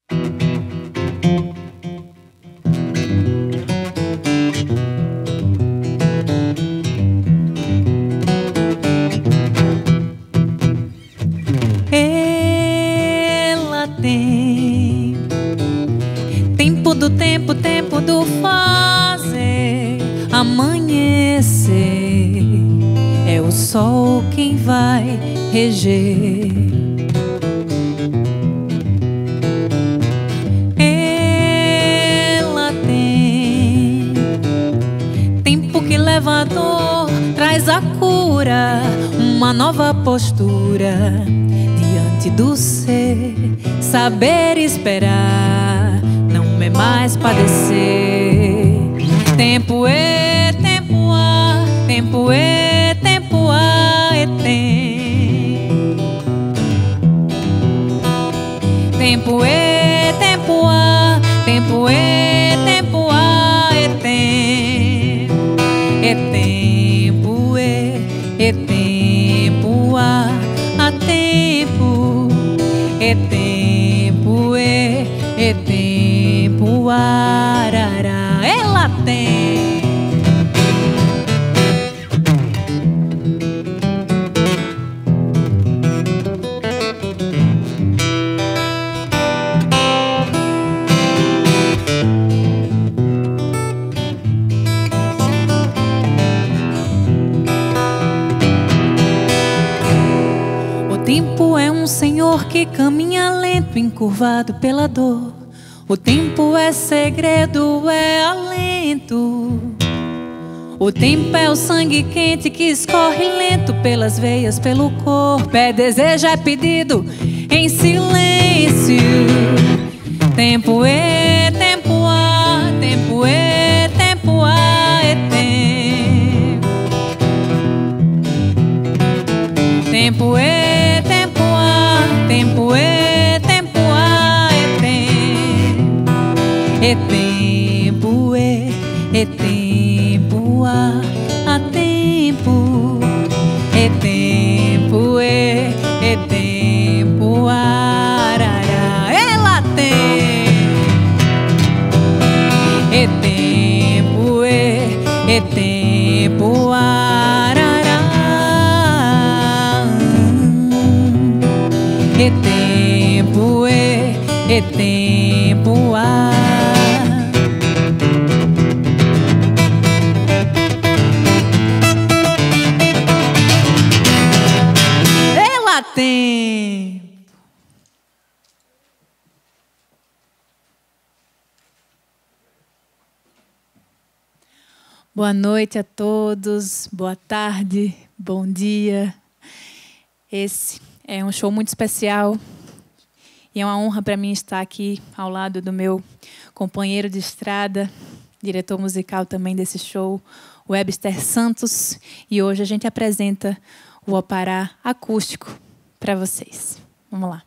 Ela tem tempo do tempo, tempo do fazer amanhecer. É o sol quem vai reger. Ela tem tempo que leva a dor, traz a cura, uma nova postura diante do ser. Saber esperar não é mais padecer. Tempo é tempo há, tempo é tempo há, é tem. Tempo é tempo há, tempo é tempo há, é tem. É tempo é tempo há tempo. É tempo é tempo arará. Ela tem. O tempo é um senhor que caminha lento, encurvado pela dor. O tempo é segredo, é alento. O tempo é o sangue quente que escorre lento pelas veias, pelo corpo. É desejo, é pedido em silêncio. Tempo é tempo há, tempo é tempo há, é tempo. Tempo é tempo há, tempo é tempo há, é tempo. É tempo é tempo há tempo. É tempo é tempo arará. Ela tem. É tempo é tempo arará. É tempo é tempo há. Ela tem. Boa noite a todos, boa tarde, bom dia. Esse é um show muito especial e é uma honra para mim estar aqui ao lado do meu companheiro de estrada, diretor musical também desse show, Webster Santos. E hoje a gente apresenta o Opará acústico para vocês. Vamos lá.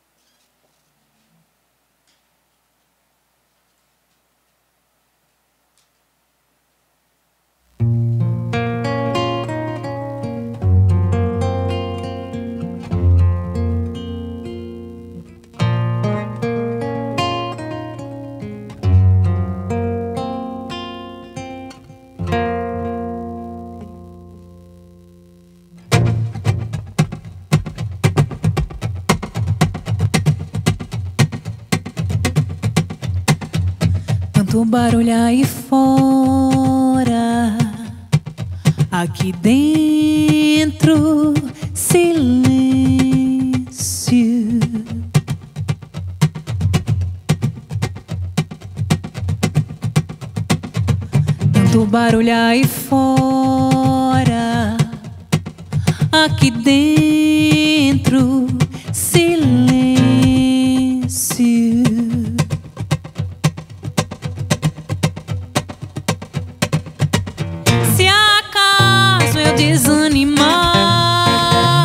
Tanto barulho aí fora, aqui dentro silêncio. Tanto barulho aí fora, aqui dentro silêncio. Se acaso eu desanimar,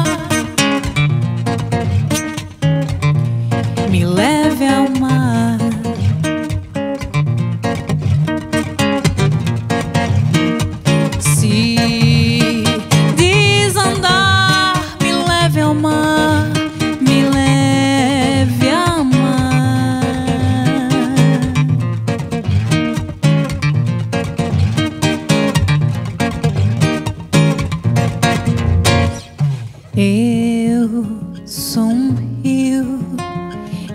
me leve ao mar. Se desandar, me leve ao mar, me leve ao mar.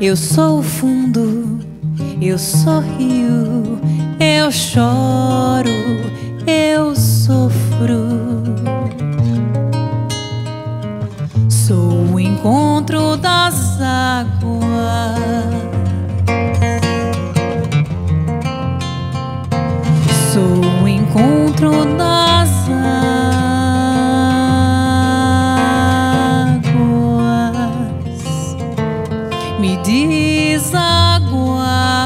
Eu sou o fundo, eu sorrio, eu choro, eu sofro. Sou o encontro das águas. Sou o encontro das águas. Me diz água,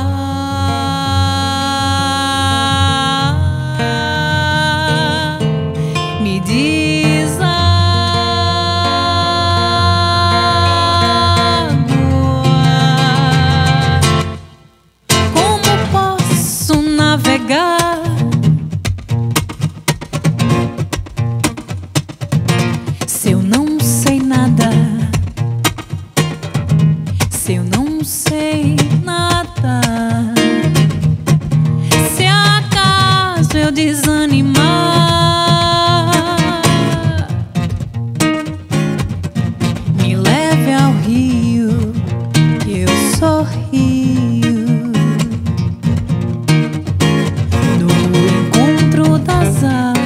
me diz água. Como posso navegar se eu não sei nada? Se eu não sei nada, se acaso eu desanimar, me leve ao rio que eu sorrio, no encontro das águas.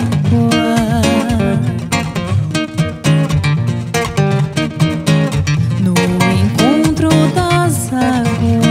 No encontro das águas.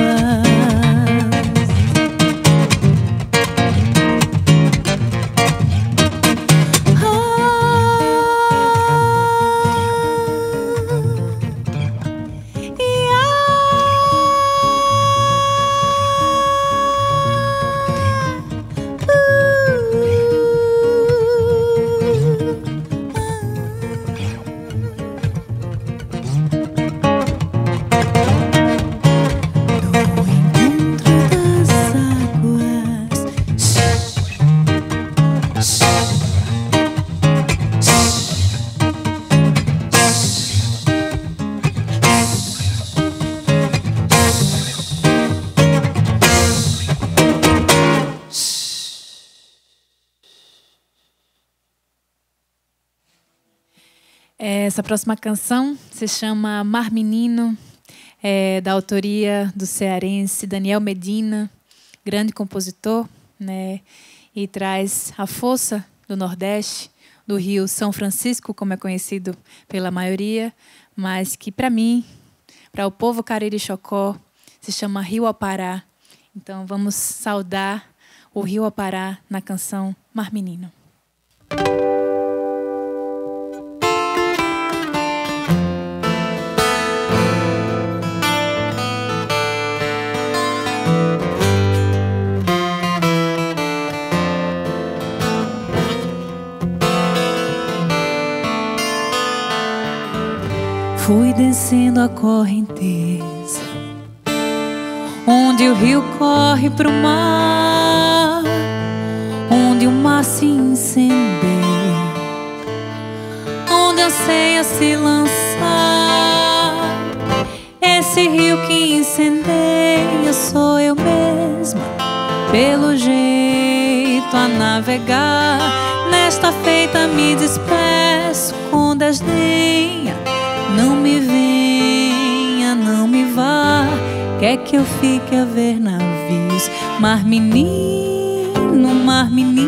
Essa próxima canção se chama Mar Menino, da autoria do cearense Daniel Medina, grande compositor, né? E traz a força do Nordeste, do Rio São Francisco, como é conhecido pela maioria, mas que para mim, para o povo Cariri-Chocó, se chama Rio Apará. Então vamos saudar o Rio Apará na canção Mar Menino. Fui descendo a correnteza, onde o rio corre pro mar, onde o mar se incendeia, onde anseia se lançar. Esse rio que incendeia sou eu mesma, pelo jeito a navegar. Nesta feita me despeço com desdenha. Não me venha, não me vá, quer que eu fique a ver navios. Mar menino, mar menina,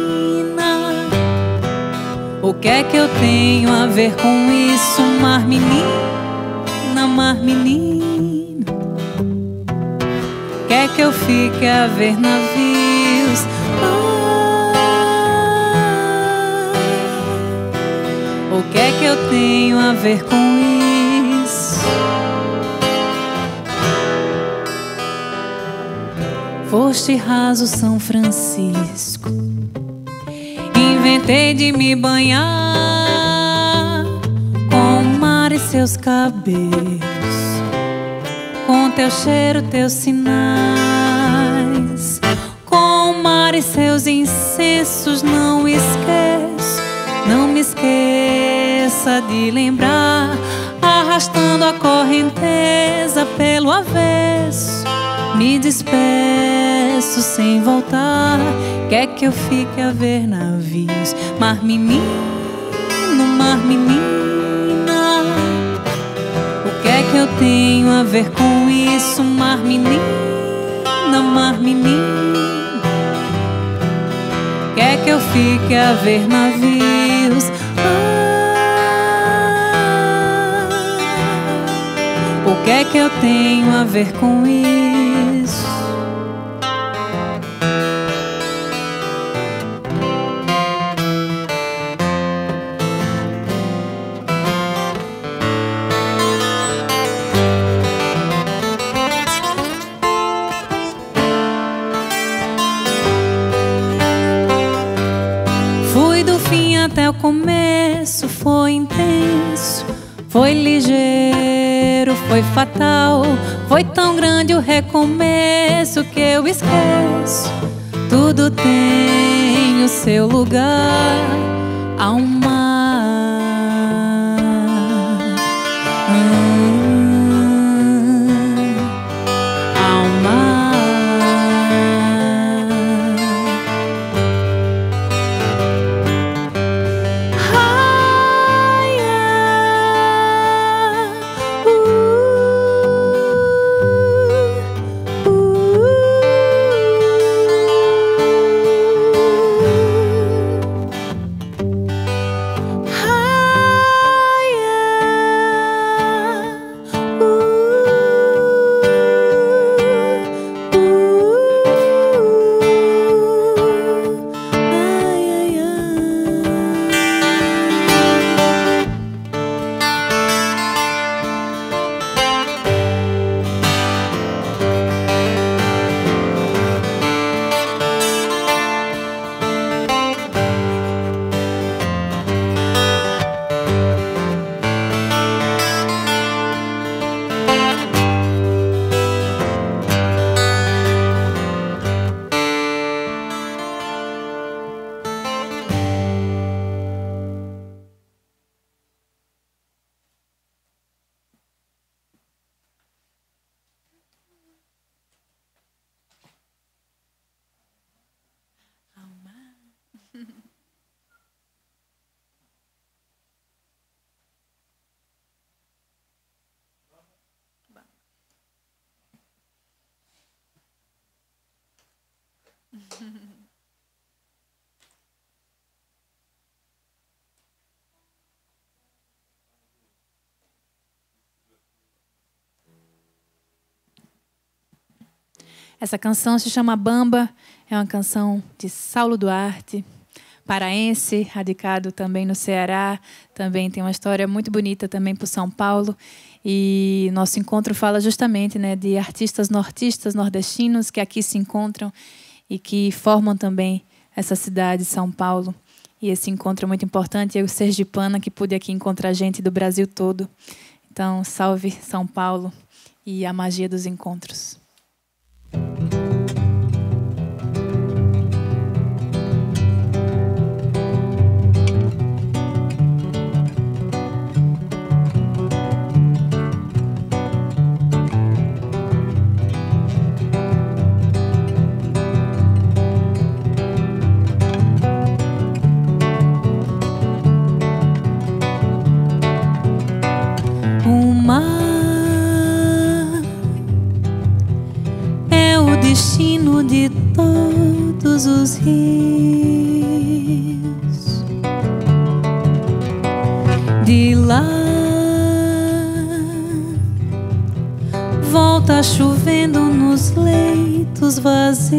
o que é que eu tenho a ver com isso? Mar menina, mar menino, quer que eu fique a ver navios? O que é que eu tenho a ver com isso? Foste raso São Francisco, inventei de me banhar com o mar e seus cabelos, com teu cheiro, teus sinais, com o mar e seus incensos. Não esqueço, não me esqueça de lembrar, arrastando a correnteza pelo avesso. Me despeço sem voltar, quer que eu fique a ver navios? Mar menino, mar menina, o que é que que eu tenho a ver com isso? Mar menina, mar menina, quer que eu fique a ver navios? O que é que eu tenho a ver com isso? Fui do fim até o começo, foi intenso, foi ligeiro, foi fatal. Foi tão grande o recomeço que eu esqueço. Tudo tem o seu lugar ao mar. Ao mar. Essa canção se chama Bamba, é uma canção de Saulo Duarte, paraense, radicado também no Ceará, também tem uma história muito bonita também por São Paulo. E nosso encontro fala justamente, né, de artistas nortistas, nordestinos, que aqui se encontram e que formam também essa cidade, São Paulo. E esse encontro é muito importante. Eu, sergipana, que pude aqui encontrar gente do Brasil todo. Então, salve São Paulo e a magia dos encontros. O mar é o destino de todos os rios. De lá volta chovendo nos leitos vazios.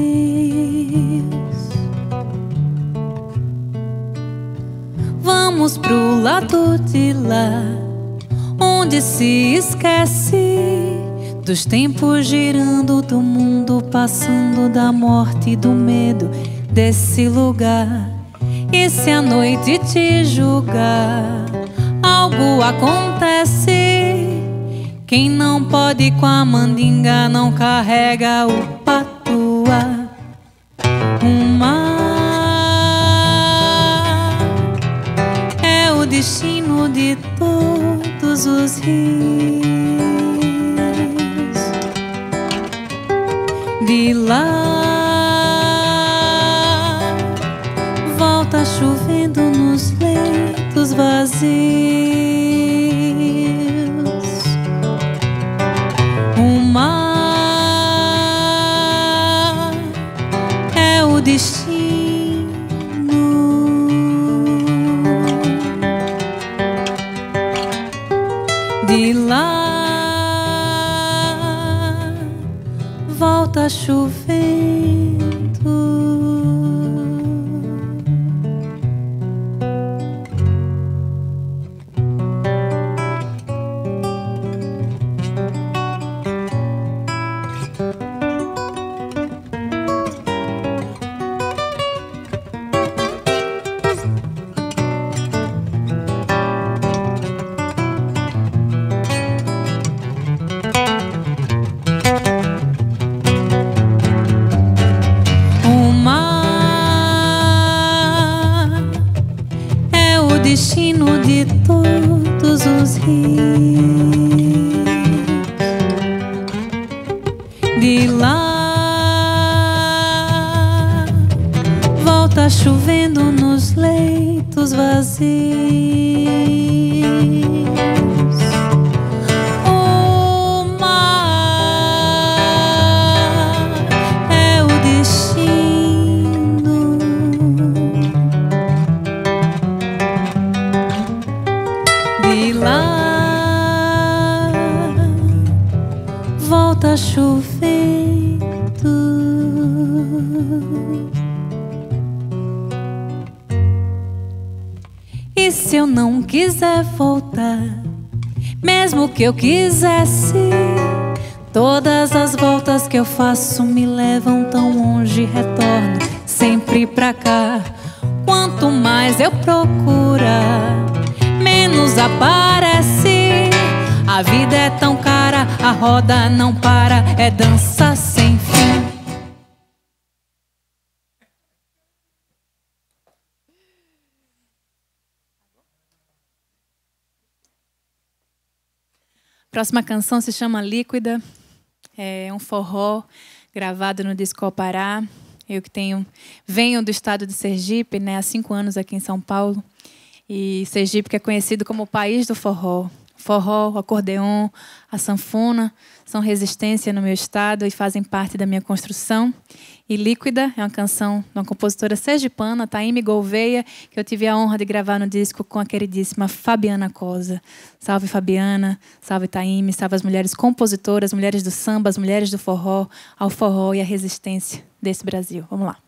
Vamos pro lado de lá, onde se esquece dos tempos girando, do mundo passando, da morte e do medo desse lugar. E se a noite te julgar, algo acontece. Quem não pode com a mandinga não carrega o patuá. O mar é o destino de todos os rios. De lá volta chovendo nos leitos vazios. destino. De lá volta chovendo. Destino de todos os rios. De lá volta chovendo nos leitos vazios. O mar é o destino. De lá volta chovendo. E se eu não quiser voltar, mesmo que eu quisesse, todas as voltas que eu faço me levam tão longe, retorno sempre pra cá. Quanto mais eu procurar, menos aparece. A vida é tão cara, a roda não para, é dança sem fim. Próxima canção se chama Líquida. É um forró gravado no Disco Pará. Eu que venho do estado de Sergipe, né, há 5 anos aqui em São Paulo. E Sergipe, que é conhecido como o país do forró. O forró, o acordeon, a sanfona são resistência no meu estado e fazem parte da minha construção. E Líquida é uma canção de uma compositora sergipana, Taime Gouveia, que eu tive a honra de gravar no disco com a queridíssima Fabiana Cosa. Salve Fabiana, salve Taime, salve as mulheres compositoras, mulheres do samba, as mulheres do forró, ao forró e à resistência desse Brasil. Vamos lá.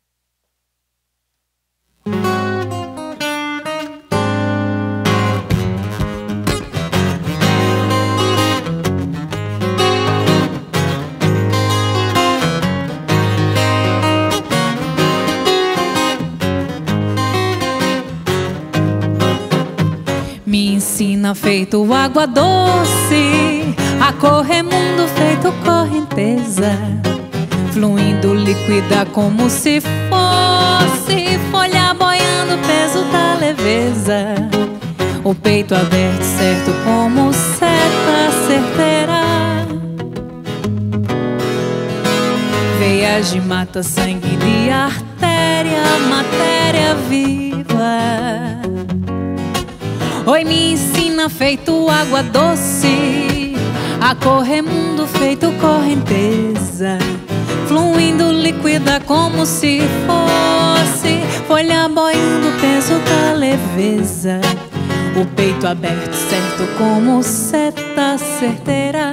Me ensina feito água doce, a correr mundo feito correnteza, fluindo líquida como se fosse folha boiando, peso da leveza. O peito aberto certo como seta certeira, veias de mata, sangue de artéria, matéria viva. Oi, me ensina feito água doce, a correr mundo feito correnteza, fluindo líquida como se fosse folha boiando, peso da leveza. O peito aberto certo como seta certeira,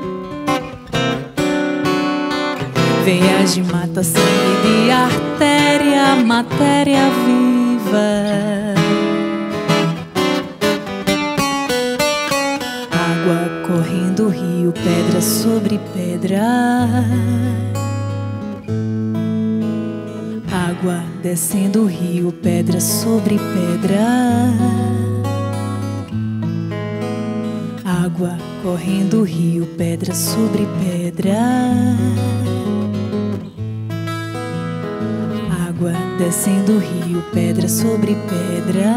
veias de mata, sangue de artéria, matéria viva. Água correndo rio, pedra sobre pedra. Água descendo o rio, pedra sobre pedra. Água correndo o rio, pedra sobre pedra. Água descendo o rio, pedra sobre pedra.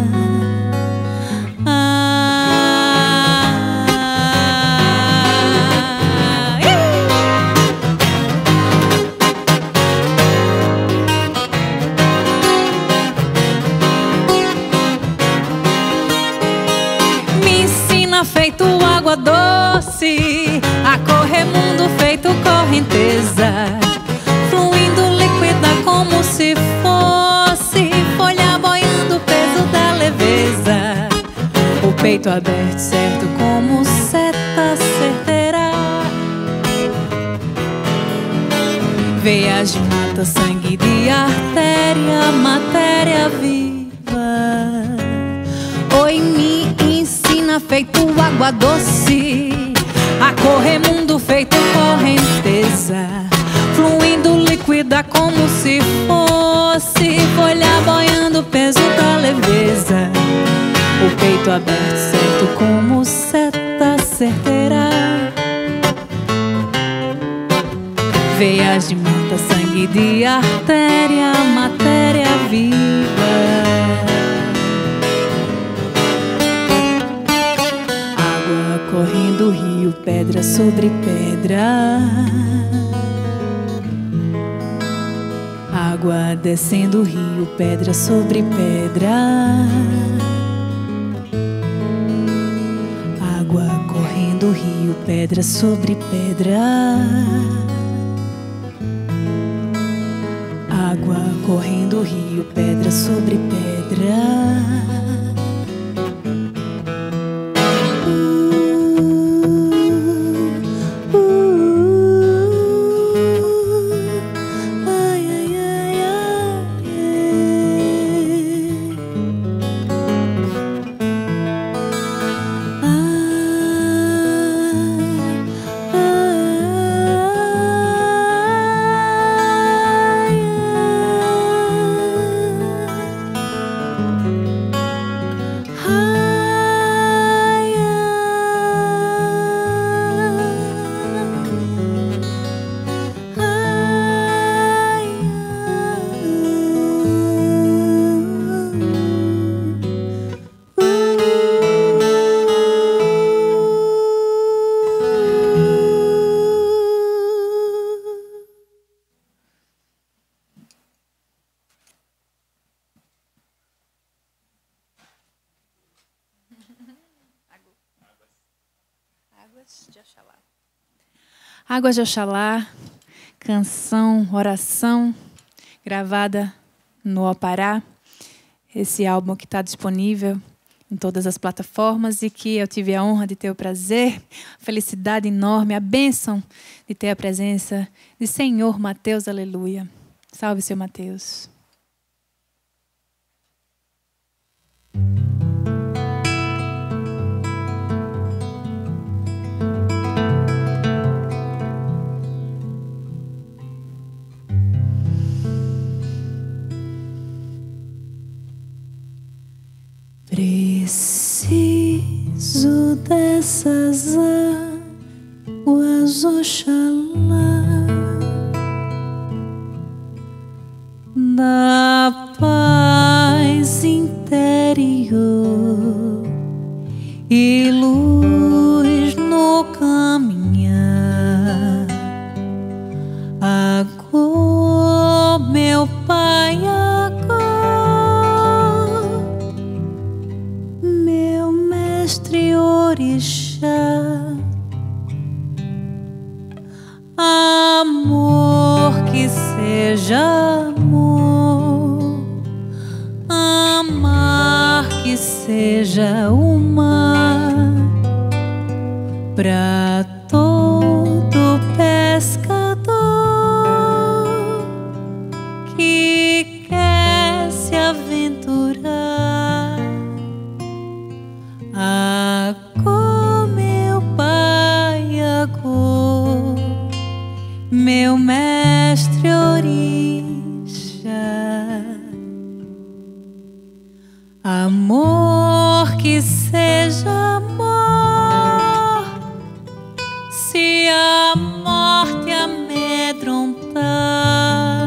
Feito água doce, a correr mundo feito correnteza, fluindo líquida com peito aberto, certo como seta certeira. Veias de mata, sangue de artéria, matéria viva. Oi, me ensina feito água doce a correr mundo feito correnteza, fluindo líquida como se fosse folha boiando peso da leveza. O peito aberto, certo como seta certeira. Veias de mata, sangue de artéria, matéria viva. Água correndo rio, pedra sobre pedra. Água descendo o rio, pedra sobre pedra. Água correndo o rio, pedra sobre pedra. Água correndo o rio, pedra sobre pedra. Águas de Oxalá, canção, oração, gravada no Opará. Esse álbum que está disponível em todas as plataformas e que eu tive a honra de ter o prazer, a felicidade enorme, a bênção de ter a presença de Senhor Mateus, aleluia. Salve, seu Mateus. Preciso dessas águas, Oxalá, da paz interior e luz no caminhar. Agora, meu Pai, Mestre Orixá, amor que seja amor, amar que seja o mar, pra todo pescador que quer se aventurar. Agô, meu Pai, agô, meu Mestre Orixá. Amor que seja amor, se a morte amedrontar,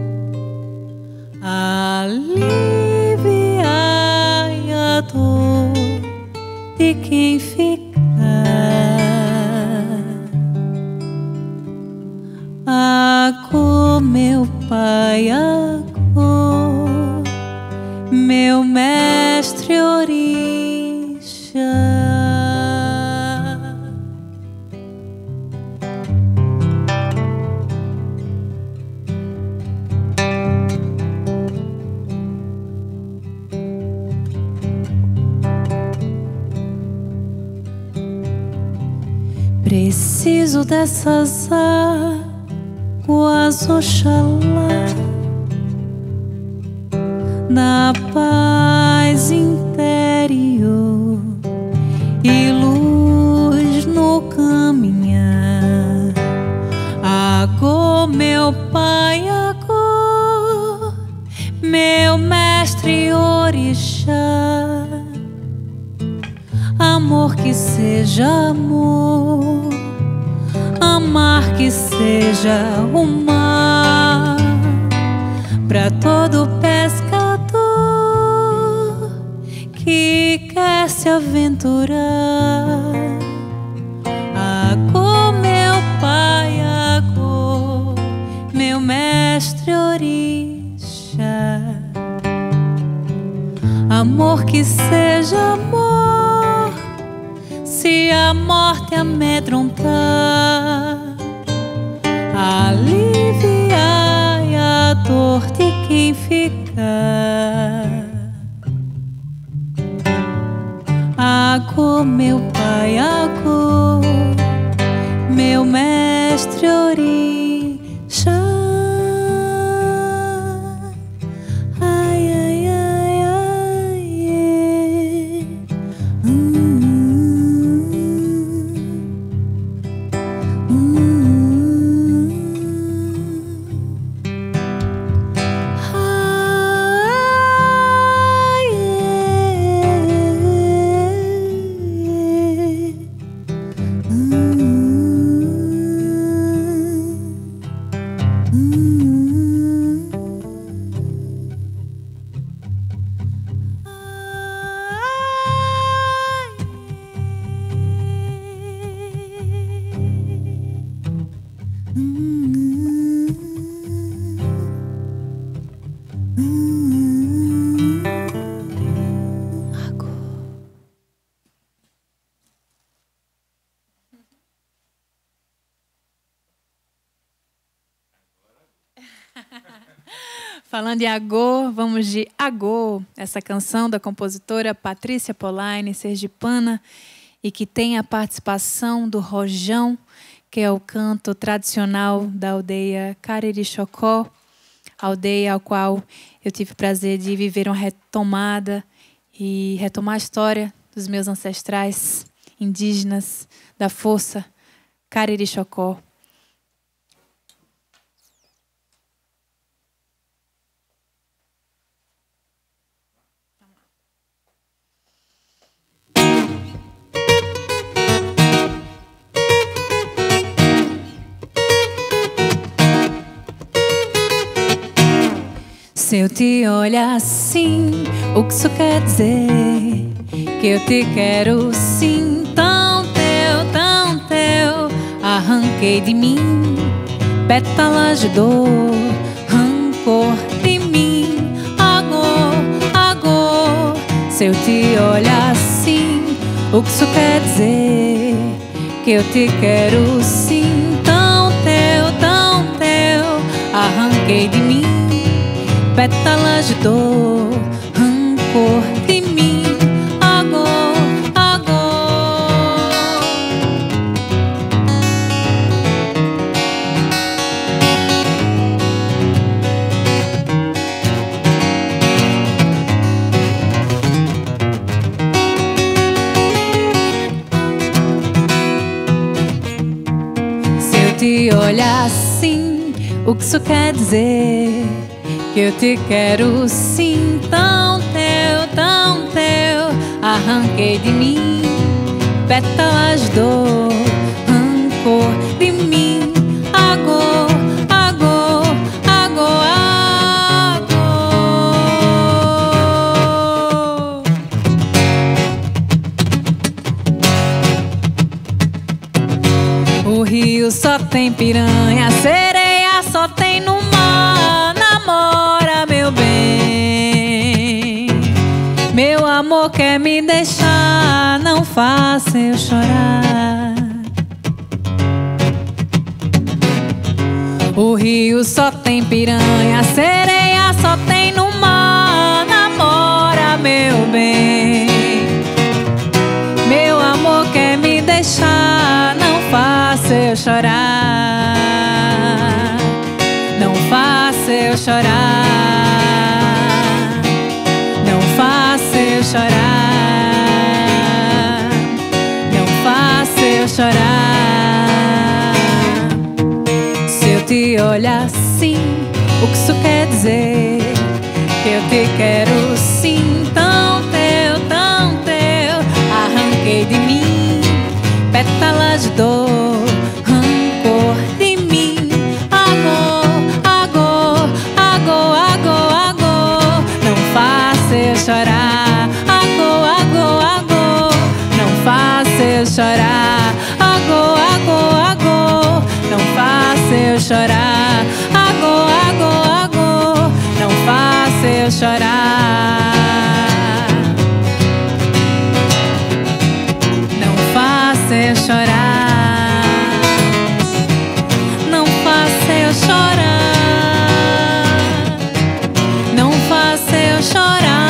aliviai a dor de quem ficar. Agô, meu Pai, agô, meu Mestre Orixá. Preciso dessas águas, Oxalá, da paz interior e luz no caminhar. Agô, meu Pai, agô, meu mestre orixá. Amor que seja amor, amar que seja o mar, pra todo pescador que quer se aventurar. Agô, meu Pai, agô, meu mestre orixá. Amor que seja amor, se a morte amedrontar, aliviai a dor de quem ficar. Agô, meu Pai, agô, meu mestre orixá. Ai, ai, ai, ai, Falando em agô, vamos de Agô, essa canção da compositora Patrícia Polaine, sergipana, e que tem a participação do rojão, que é o canto tradicional da aldeia Cariri-Chocó, aldeia ao qual eu tive o prazer de viver uma retomada e retomar a história dos meus ancestrais indígenas da força Cariri-Chocó. Se eu te olhar assim, o que isso quer dizer? Que eu te quero sim, tão teu. Arranquei de mim pétalas de dor, rancor de mim. Agô, se eu te olhar assim, o que isso quer dizer? Que eu te quero sim, tão teu. Arranquei de mim pétalas de dor, rancor de mim. Agô. Se eu te olhar assim, o que isso quer dizer? Que eu te quero sim, tão teu. Arranquei de mim pétalas de dor, rancor de mim. Agô. O rio só tem piranha, sereia só tem no mar. Namora, meu bem, meu amor quer me deixar, não faça eu chorar. O rio só tem piranha, sereia só tem no mar. Namora, meu bem, meu amor quer me deixar, não faça chorar. Não faça eu chorar. Não faça eu chorar. Não faça eu chorar. Se eu te olhar assim, o que isso quer dizer? Que eu te quero sim, tão teu, tão teu. Arranquei de mim pétalas de dor, rancor de mim. Agor, agor, agor, agor, agor. Não faça eu chorar. Agor, agor, agor. Não faça eu chorar. Agor, agor, agor. Não faça eu chorar. Agor, agor, agor. Não faça eu chorar. Não faça eu chorar. Não faça eu chorar. Não faça eu chorar.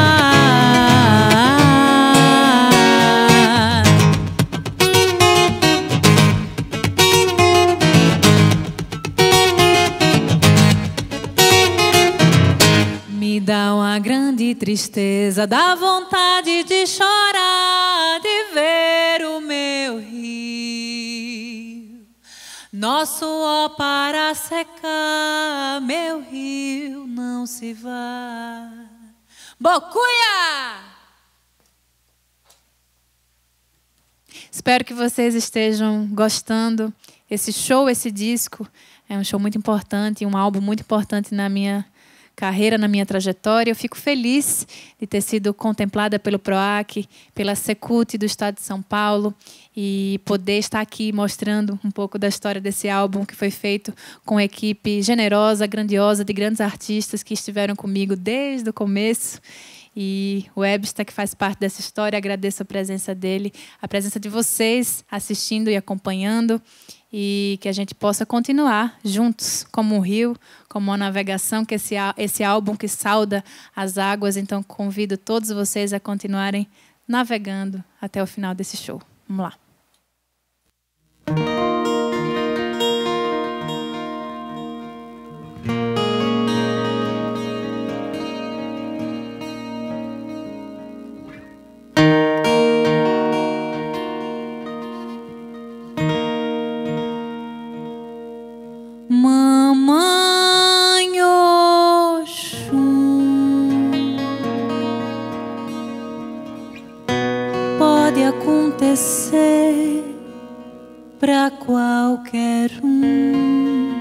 Me dá uma grande tristeza, dá vontade de chorar, de ver o meu rio, nosso ó para secar, meu rio não se vá. Bocuia! Espero que vocês estejam gostando. Esse show, esse disco, é um show muito importante, um álbum muito importante na minha carreira, na minha trajetória. Eu fico feliz de ter sido contemplada pelo PROAC, pela Secult do Estado de São Paulo e poder estar aqui mostrando um pouco da história desse álbum que foi feito com uma equipe generosa, grandiosa, de grandes artistas que estiveram comigo desde o começo. E o Webster, que faz parte dessa história, agradeço a presença dele, a presença de vocês assistindo e acompanhando, e que a gente possa continuar juntos, como um rio, como uma navegação, que esse álbum que sauda as águas. Então, convido todos vocês a continuarem navegando até o final desse show. Vamos lá. Mamãe Oxum, pode acontecer pra qualquer um.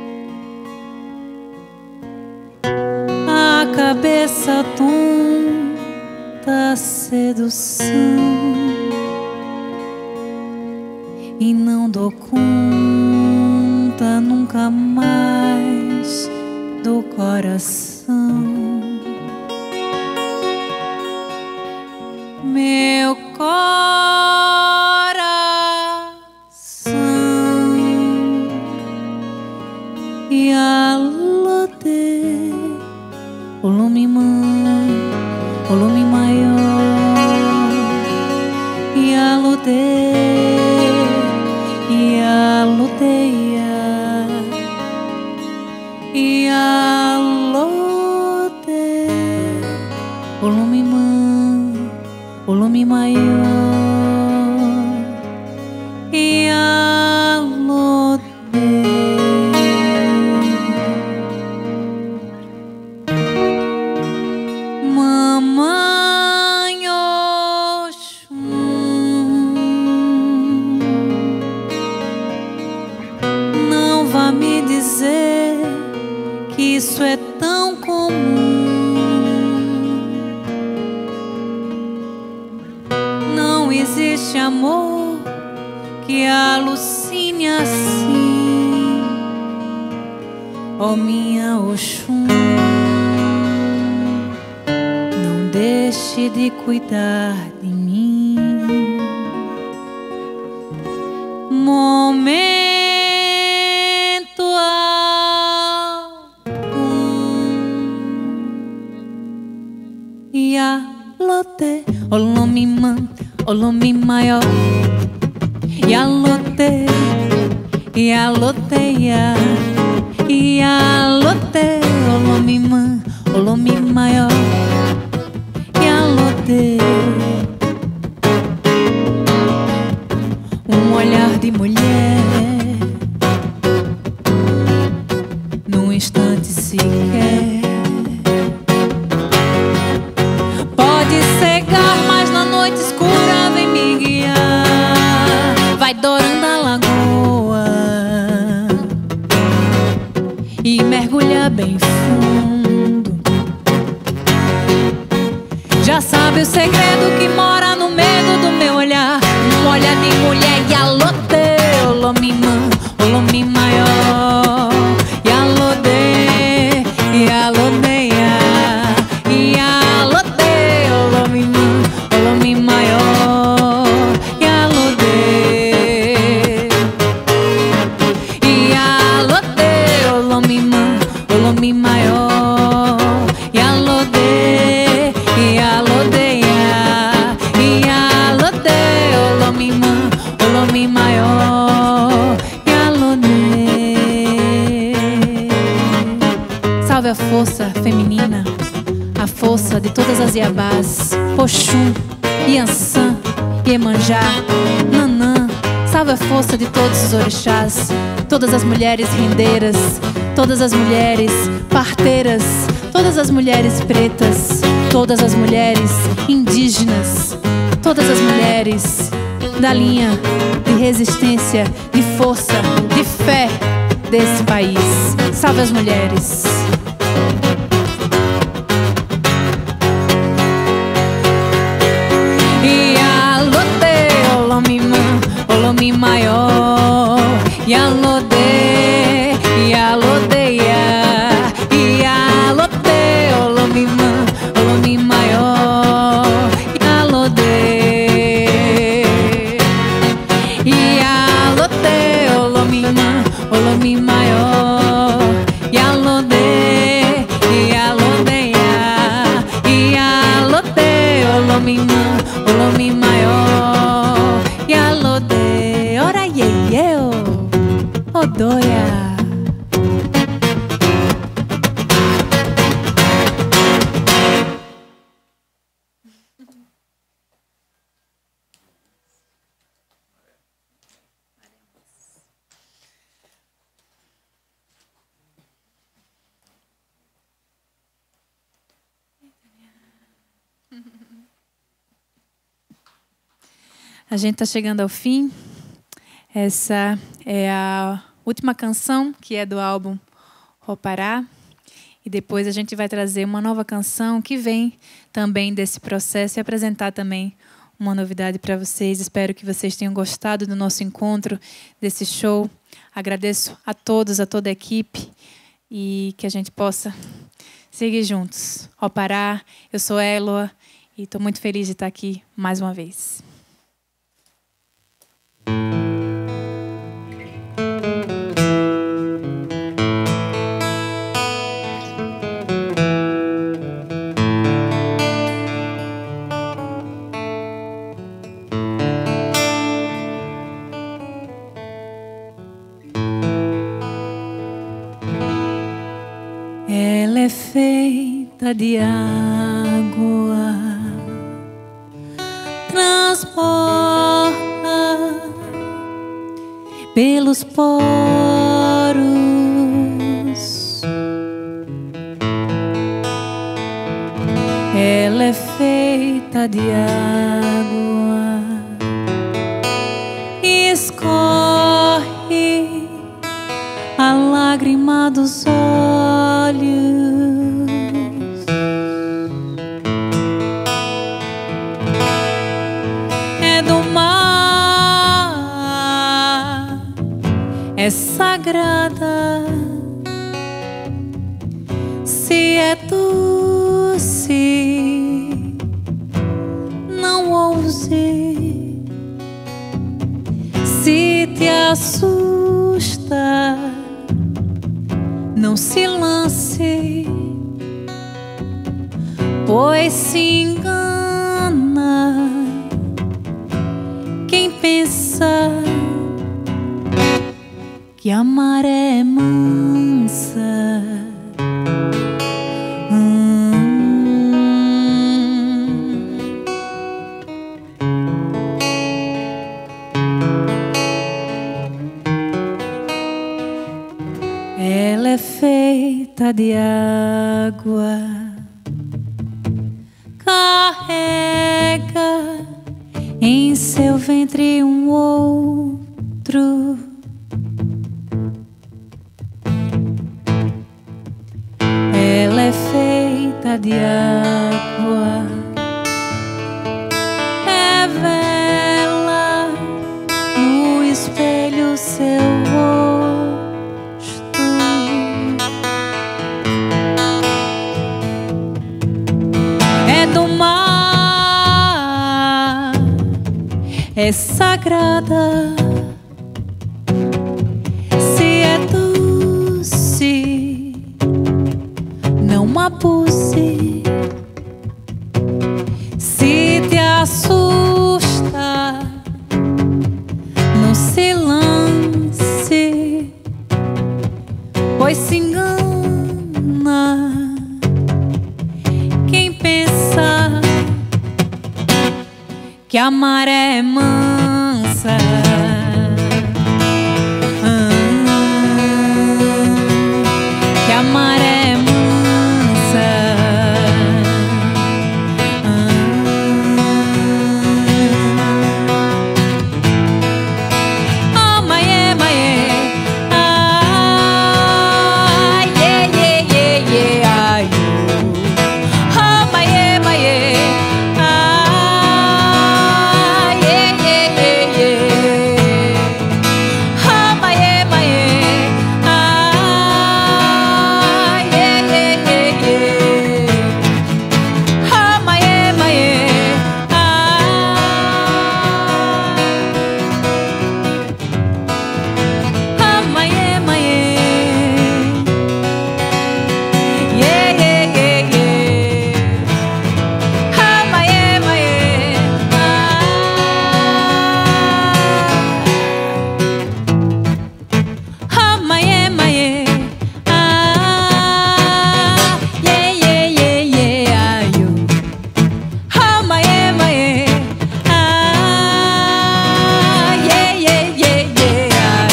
A cabeça tonta, sedução, e não dou conta nunca mais do coração. Meu coração e a lote, o lume maior e a lote. E a lote, o lume maior. E a lote, mamãe Oxum, não vá me dizer que isso é tão comum. Não existe amor que alucine assim, ó minha Oxum. Não deixe de cuidar de mim. Momento e a lote, o lume maior. E a lote, Yaloteia, Yalote, Olomimã, Olomi maior, Yalote. Um olhar de mulher, num instante sequer, pode cegar, mas na noite escura vem me guiar. Vai dourando a lagoa e mergulha bem fundo. Já sabe o segredo que mora no medo do meu olhar. Um olhar de mulher, Yalote, Olomimã, Olomi maior, Yalode, Yalodeia, Yalote, Olomimã, Olomi maior, Yalode, Yalote, Olomimã, Olomi maior, Yalode, Yalodeia, Yalote, Olomimã, Olomi maior, Yalode. Salve a força feminina, a força de todas as Iabás, Oxum, Iansã, Iemanjá, Nanã. Salve a força de todos os orixás, todas as mulheres rendeiras, todas as mulheres parteiras, todas as mulheres pretas, todas as mulheres indígenas, todas as mulheres da linha de resistência, de força, de fé desse país. Salve as mulheres. Yalote, Olomimã, Olomi maior, Yalode, Yalodeia, Yalote, Olomimã, Olomi maior, Yalode, Yalote, Olomimã, Olomi maior, Yalode, Yalodeia, Yalote, Olomimã, Olomi maior, Yalode. Ora eu, Odoia. A gente está chegando ao fim. Essa é a última canção, que é do álbum Ropará. E depois a gente vai trazer uma nova canção que vem também desse processo e apresentar também uma novidade para vocês. Espero que vocês tenham gostado do nosso encontro, desse show. Agradeço a todos, a toda a equipe, e que a gente possa seguir juntos. Ropará, eu sou Eloa e estou muito feliz de estar aqui mais uma vez. Ela é feita de água, transporta pelos poros. Ela é feita de água e escorre a lágrima dos olhos. É do mar, é sagrada. Se é doce, não ouse. Se te assusta, não se lance, pois se engana quem pensa que a maré é mansa. Ela é feita de água, carrega em seu ventre um outro. Ela é feita de água, revela no espelho seu rosto. É do mar, é sagrada. Se é doce, não abuse. Se te assusta, não se lance, pois se engana quem pensa que a maré é mansa. Que a maré é mansa. Oh, maiê, maiê. Ah, yeah, yeah, yeah, yeah. Ai, oh, maiê, maiê. Ah, yeah, yeah, yeah, yeah. Oh, maiê, maiê. Ah, yeah, yeah, yeah, yeah. Oh, maiê, maiê. Ah, oh, maiê, maiê. Yeah, yeah, yeah, yeah. Oh, maiê, maiê. Ah, oh, maiê, maiê. Ah, yeah, yeah, yeah, yeah. Ai, oh, maiê, maiê. Ah, yeah, yeah, yeah, yeah. Ai,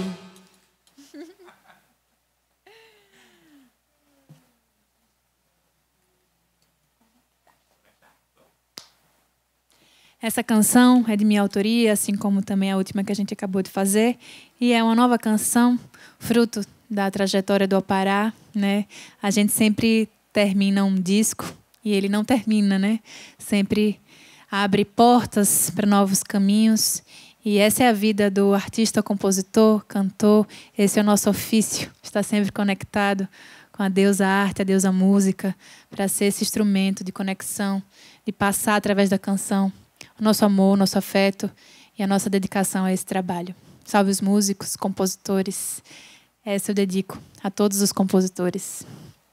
Essa canção é de minha autoria, assim como também a última que a gente acabou de fazer. E é uma nova canção, fruto da trajetória do Apará, né? A gente sempre termina um disco e ele não termina, né? Sempre abre portas para novos caminhos. E essa é a vida do artista, compositor, cantor. Esse é o nosso ofício, estar sempre conectado com a deusa arte, a deusa música, para ser esse instrumento de conexão, de passar através da canção o nosso amor, o nosso afeto e a nossa dedicação a esse trabalho. Salve os músicos, compositores. Essa eu dedico a todos os compositores.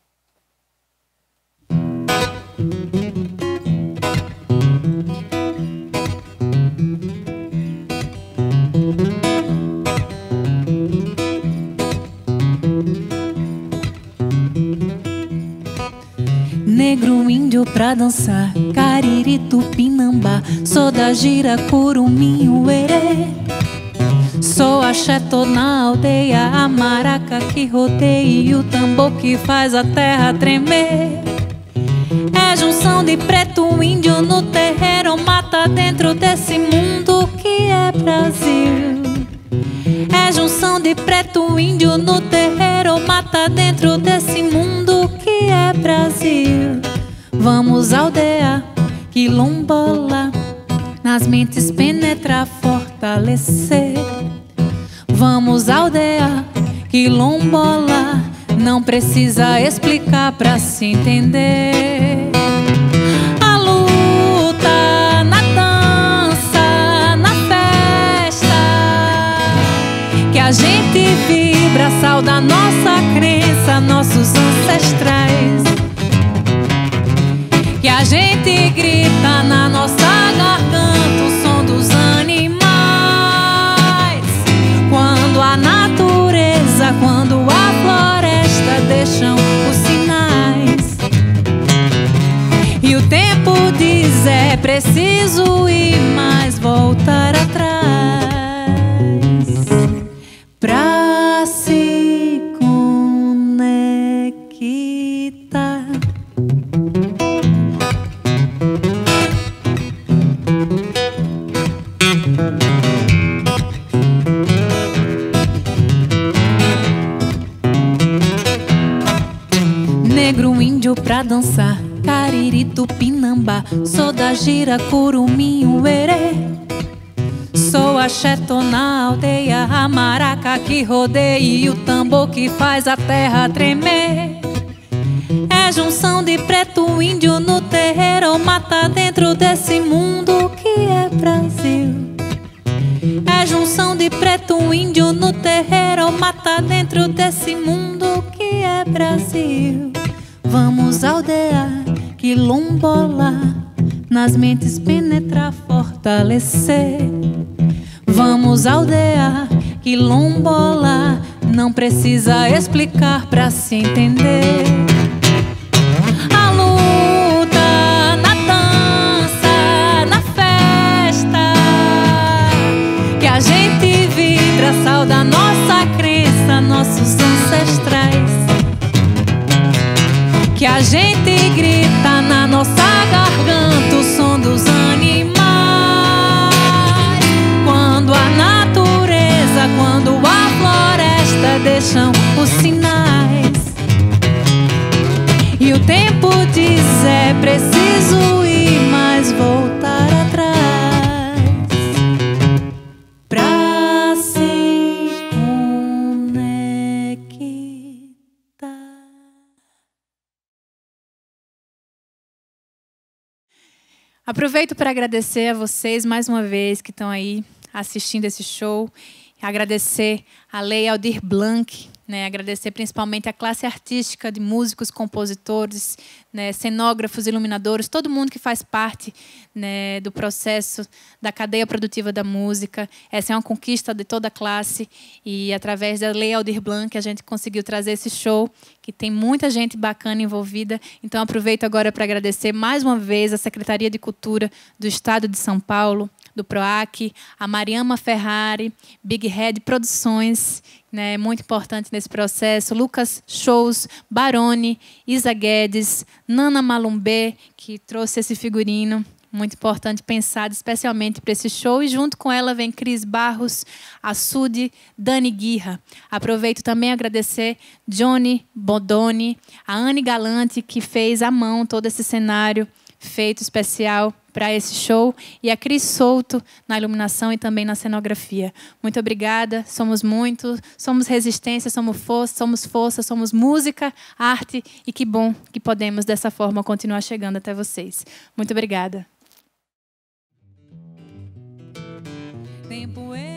Negro índio pra dançar, cariri, tupinambá. Sou da gira, curumim, uerê. Sou axé, tô na aldeia, a maraca que rodeia e o tambor que faz a terra tremer. É junção de preto índio no terreiro, mata dentro desse mundo que é Brasil. É junção de preto índio no terreiro, mata dentro desse mundo que é Brasil. Vamos aldeia, quilombola, nas mentes penetrar, fortalecer. Vamos aldeia, quilombola, não precisa explicar pra se entender. A luta na dança, na festa, que a gente vibra, sauda nossa crença, nossos ancestrais. Que a gente grita na nossa garganta o som dos animais. Quando a natureza é preciso ir mais, voltar atrás pra se conectar. Negro, índio pra dançar, Cariri, Tupinambá. Sou da gira, curumim, uerê. Sou axé, tô na aldeia, a maraca que rodeia e o tambor que faz a terra tremer. É junção de preto, índio no terreiro, ou mata dentro desse mundo que é Brasil. É junção de preto, índio no terreiro, ou mata dentro desse mundo que é Brasil. Vamos aldear, quilombolar, nas mentes penetrar, fortalecer. Vamos aldear, quilombolar, não precisa explicar pra se entender. A luta, na dança, na festa, que a gente vibra, sauda nossa crença, nossos ancestrais. Que a gente grita na nossa garganta o som dos animais. Quando a natureza, quando a floresta deixam os sinais. E o tempo diz é preciso ir, mas voltar atrás pra se conectar. Aproveito para agradecer a vocês mais uma vez que estão aí assistindo esse show. Agradecer a Lei Aldir Blanc, né? Agradecer principalmente a classe artística de músicos, compositores, né? Cenógrafos, iluminadores, todo mundo que faz parte, né, do processo da cadeia produtiva da música. Essa é uma conquista de toda a classe e através da Lei Aldir Blanc a gente conseguiu trazer esse show que tem muita gente bacana envolvida. Então aproveito agora para agradecer mais uma vez a Secretaria de Cultura do Estado de São Paulo, do PROAC, a Mariama Ferrari, Big Head Produções, né, muito importante nesse processo, Lucas Shows, Barone, Isa Guedes, Nana Malumbê, que trouxe esse figurino, muito importante, pensado especialmente para esse show. E junto com ela vem Cris Barros, Açude, Dani Guirra. Aproveito também a agradecer Johnny Bodoni, a Anne Galante, que fez à mão todo esse cenário feito especial para esse show, e a Cris Souto na iluminação e também na cenografia. Muito obrigada, somos muitos, somos resistência, somos força, somos música, arte, e que bom que podemos dessa forma continuar chegando até vocês. Muito obrigada. Tempo